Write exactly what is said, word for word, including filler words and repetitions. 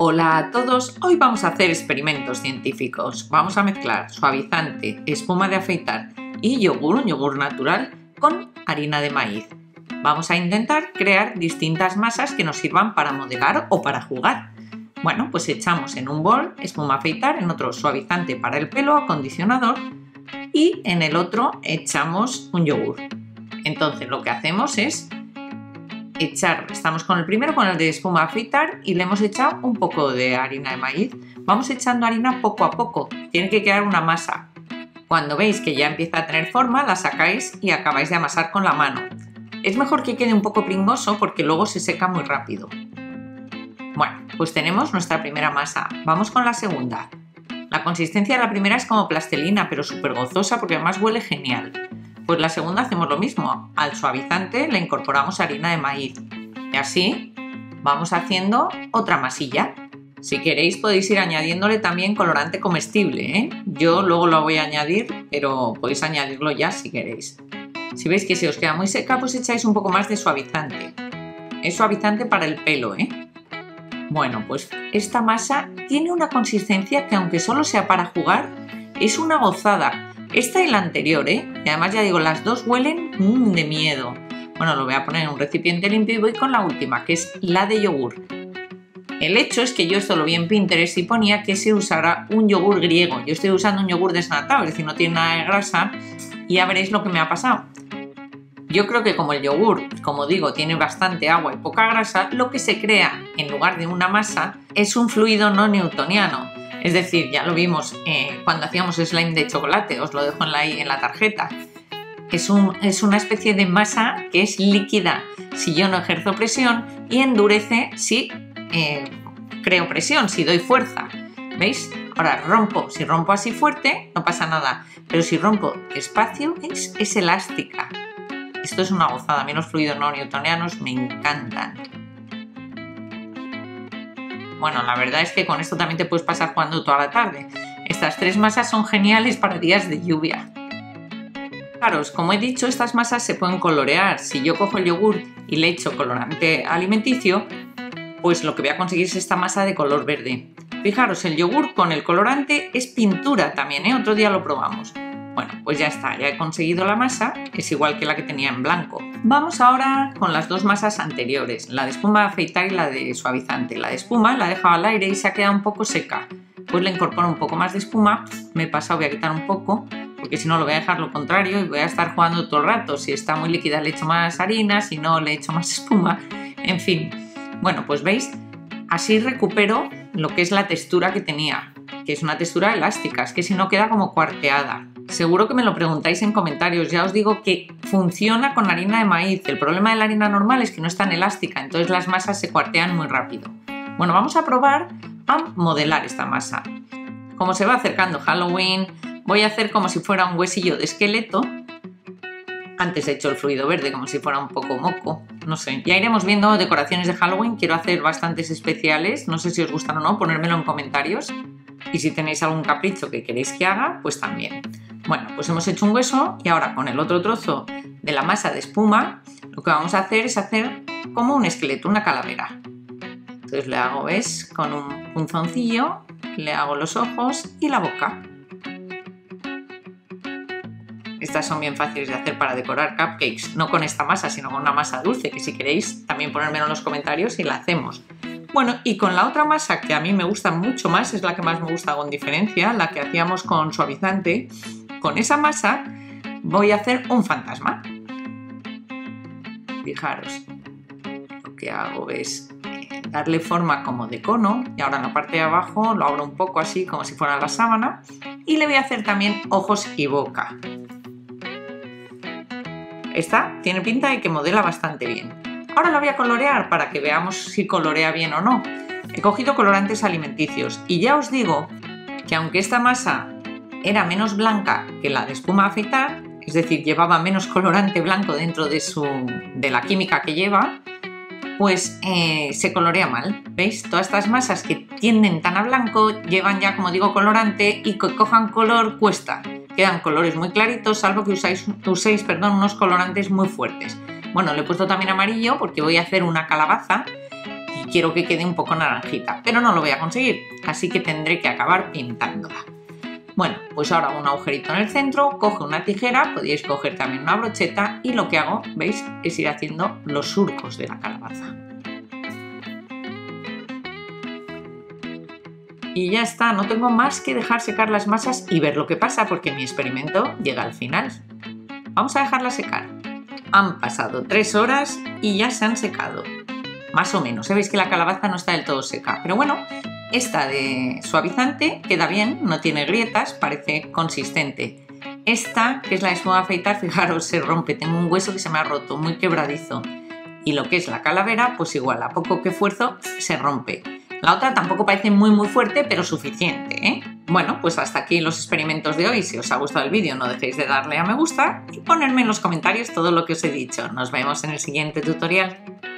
Hola a todos, hoy vamos a hacer experimentos científicos. Vamos a mezclar suavizante, espuma de afeitar y yogur, un yogur natural, con harina de maíz. Vamos a intentar crear distintas masas que nos sirvan para modelar o para jugar. Bueno, pues echamos en un bol espuma afeitar, en otro suavizante para el pelo, acondicionador y en el otro echamos un yogur. Entonces lo que hacemos es echar, estamos con el primero, con el de espuma afeitar y le hemos echado un poco de harina de maíz. Vamos echando harina poco a poco, tiene que quedar una masa. Cuando veis que ya empieza a tener forma, la sacáis y acabáis de amasar con la mano. Es mejor que quede un poco pringoso porque luego se seca muy rápido. Bueno, pues tenemos nuestra primera masa. Vamos con la segunda. La consistencia de la primera es como plastilina, pero súper gozosa porque además huele genial. Pues la segunda hacemos lo mismo. Al suavizante le incorporamos harina de maíz. Y así vamos haciendo otra masilla. Si queréis podéis ir añadiéndole también colorante comestible, ¿eh? Yo luego lo voy a añadir, pero podéis añadirlo ya si queréis. Si veis que se os queda muy seca, pues echáis un poco más de suavizante. Es suavizante para el pelo, ¿eh? Bueno, pues esta masa tiene una consistencia que, aunque solo sea para jugar, es una gozada. Esta y la anterior, ¿eh? Y además ya digo, las dos huelen mmm, de miedo. Bueno, lo voy a poner en un recipiente limpio y voy con la última, que es la de yogur. El hecho es que yo esto lo vi en Pinterest y ponía que se usara un yogur griego. Yo estoy usando un yogur desnatado, es decir, no tiene nada de grasa, y ya veréis lo que me ha pasado. Yo creo que como el yogur, como digo, tiene bastante agua y poca grasa, lo que se crea en lugar de una masa es un fluido no newtoniano. Es decir, ya lo vimos eh, cuando hacíamos slime de chocolate, os lo dejo en la, en la tarjeta. Es, un, es una especie de masa que es líquida si yo no ejerzo presión y endurece si eh, creo presión, si doy fuerza. ¿Veis? Ahora rompo, si rompo así fuerte no pasa nada, pero si rompo despacio es, es elástica. Esto es una gozada, a mí los fluidos no newtonianos me encantan. Bueno, la verdad es que con esto también te puedes pasar jugando toda la tarde. Estas tres masas son geniales para días de lluvia. Fijaros, como he dicho, estas masas se pueden colorear. Si yo cojo el yogur y le echo colorante alimenticio, pues lo que voy a conseguir es esta masa de color verde. Fijaros, el yogur con el colorante es pintura también, ¿eh? Otro día lo probamos. Bueno, pues ya está, ya he conseguido la masa, es igual que la que tenía en blanco. Vamos ahora con las dos masas anteriores, la de espuma de afeitar y la de suavizante. La de espuma la he dejado al aire y se ha quedado un poco seca. Pues le incorporo un poco más de espuma, me he pasado, voy a quitar un poco, porque si no lo voy a dejar lo contrario y voy a estar jugando todo el rato. Si está muy líquida le echo más harina, si no le echo más espuma, en fin. Bueno, pues veis, así recupero lo que es la textura que tenía, que es una textura elástica, es que si no queda como cuarteada. Seguro que me lo preguntáis en comentarios, ya os digo que funciona con harina de maíz. El problema de la harina normal es que no es tan elástica, entonces las masas se cuartean muy rápido. Bueno, vamos a probar a modelar esta masa. Como se va acercando Halloween, voy a hacer como si fuera un huesillo de esqueleto. Antes he hecho el fluido verde como si fuera un poco moco, no sé. Ya iremos viendo decoraciones de Halloween, quiero hacer bastantes especiales, no sé si os gustan o no, ponérmelo en comentarios. Y si tenéis algún capricho que queréis que haga, pues también. Bueno, pues hemos hecho un hueso y ahora con el otro trozo de la masa de espuma lo que vamos a hacer es hacer como un esqueleto, una calavera. Entonces le hago, ¿ves? Con un punzoncillo, le hago los ojos y la boca. Estas son bien fáciles de hacer para decorar cupcakes, no con esta masa, sino con una masa dulce, que si queréis también ponérmelo en los comentarios y la hacemos. Bueno, y con la otra masa que a mí me gusta mucho más, es la que más me gusta con diferencia, la que hacíamos con suavizante, con esa masa voy a hacer un fantasma. Fijaros, lo que hago es eh, darle forma como de cono y ahora en la parte de abajo lo abro un poco así como si fuera la sábana y le voy a hacer también ojos y boca. Esta tiene pinta de que modela bastante bien. Ahora la voy a colorear para que veamos si colorea bien o no. He cogido colorantes alimenticios y ya os digo que aunque esta masa era menos blanca que la de espuma a afeitar, es decir, llevaba menos colorante blanco dentro de, su, de la química que lleva, pues eh, se colorea mal. ¿Veis? Todas estas masas que tienden tan a blanco llevan ya, como digo, colorante y que cojan color cuesta. Quedan colores muy claritos, salvo que usáis, uséis perdón, unos colorantes muy fuertes. Bueno, le he puesto también amarillo porque voy a hacer una calabaza y quiero que quede un poco naranjita, pero no lo voy a conseguir, así que tendré que acabar pintándola. Bueno, pues ahora hago un agujerito en el centro, cojo una tijera, podéis coger también una brocheta y lo que hago, ¿veis?, es ir haciendo los surcos de la calabaza. Y ya está, no tengo más que dejar secar las masas y ver lo que pasa porque mi experimento llega al final. Vamos a dejarla secar. Han pasado tres horas y ya se han secado. Más o menos, sabéis que la calabaza no está del todo seca, pero bueno, esta de suavizante queda bien, no tiene grietas, parece consistente. Esta, que es la de espuma de afeitar, fijaros, se rompe, tengo un hueso que se me ha roto, muy quebradizo. Y lo que es la calavera, pues igual, a poco que esfuerzo, se rompe. La otra tampoco parece muy muy fuerte, pero suficiente, ¿eh? Bueno, pues hasta aquí los experimentos de hoy. Si os ha gustado el vídeo, no dejéis de darle a me gusta y ponerme en los comentarios todo lo que os he dicho. Nos vemos en el siguiente tutorial.